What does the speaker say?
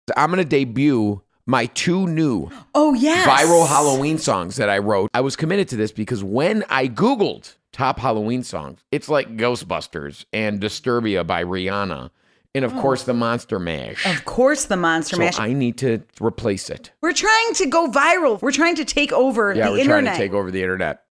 I'm going to debut my 2 new viral Halloween songs that I wrote. I was committed to this because when I Googled top Halloween songs, it's like Ghostbusters and Disturbia by Rihanna. And of course, the Monster Mash. Of course, the Monster Mash. So I need to replace it. We're trying to go viral. We're trying to take over the internet. Yeah, we're trying to take over the internet.